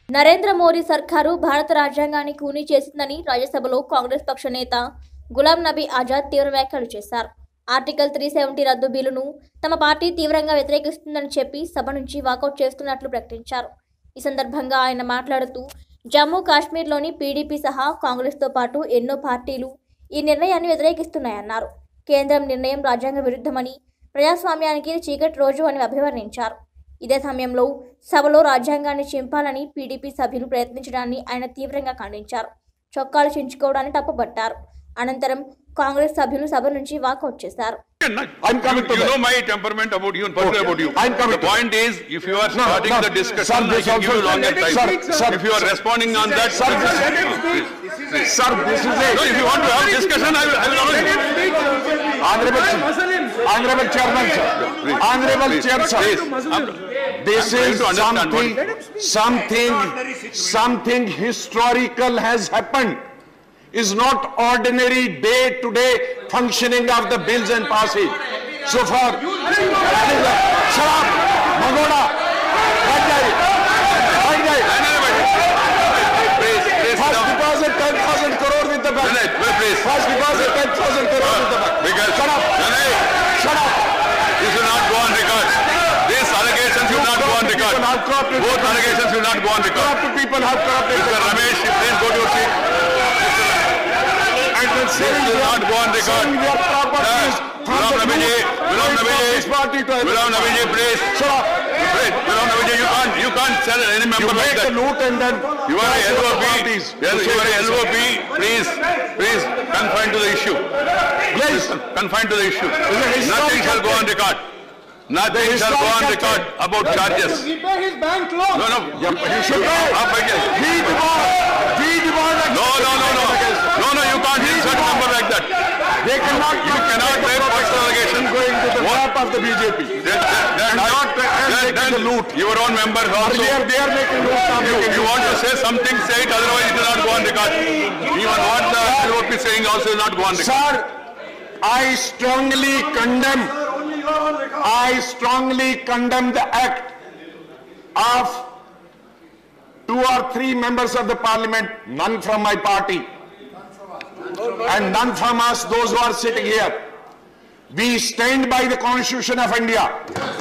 నరేంద్ర మోదీ సర్కారు భారత రాజ్యాంగాన్ని కూనీ చేసిందని రాజ్యసభలో కాంగ్రెస్ పక్ష నేత గులాం నబీ ఆజాద్ తీవ్ర వ్యాఖ్యలు చేశారు. ఆర్టికల్ 370 రద్దు బిల్లును తమ పార్టీ తీవ్రంగా వ్యతిరేకిస్తుందని చెప్పి సభ నుంచి వాకౌట్ చేస్తున్నట్లు ప్రకటించారు. ఈ సందర్భంగా ఆయన మాట్లాడుతూ జమ్మూ కాశ్మీర్లోని పీడీపీ సహా కాంగ్రెస్తో పాటు ఎన్నో పార్టీలు ఈ నిర్ణయాన్ని వ్యతిరేకిస్తున్నాయన్నారు. కేంద్రం నిర్ణయం రాజ్యాంగ విరుద్ధమని, ప్రజాస్వామ్యానికి చీకటి రోజు అని అభివర్ణించారు. ఇదే సమయంలో సభలో రాజ్యాంగాన్ని చింపాలని పీడీపీ సభ్యులు ప్రయత్నించడాన్ని ఆయన తీవ్రంగా ఖండించారు. చొక్కాలు చించుకోవడాన్ని తప్పుపట్టారు. అనంతరం కాంగ్రెస్ సభ్యులు సభ నుంచి వాకౌట్ చేశారు. I'm coming to you know my temperament about you and personally about you. I'm coming. The point is, if you are starting the discussion, I can give you longer time. Sir, if you are responding on that, sir, this is it. No, if you want to have discussion, I will allow you. Honorable Chairman, sir. Honorable Chair, sir. This is something historical has happened. Is not ordinary day-to-day functioning of the bills and passage. So far, Sharab, Magoda, first deposit 10,000 crore with the bank. First deposit 10,000 crore with the bank. Shut up. You should not go on record. These allegations should not go on record. Both allegations should not go on record. Corrupted people have corrupted. Mr. Ramesh, please go to your seat. This will not go on record. Gulam Nabi ji, please. Gulam Nabi ji, you can't tell any member like that. You are a LOP. You are a LOP. Please confine to the issue. Please confine to the issue. Nothing shall go on record. Nothing shall go on record about charges. Repay his bank loan. No. He should pay. No, you can't insert a number like that. You cannot make personal allegations going to the trap of the BJP. Then loot. Your own members also. They are making loot. If you want to say something, say it. Otherwise, it will not go on record. Even what the LOP is saying also will not go on record. Sir, I strongly condemn the act of 2 or 3 members of the parliament, none from my party and none from us, those who are sitting here. We stand by the Constitution of India.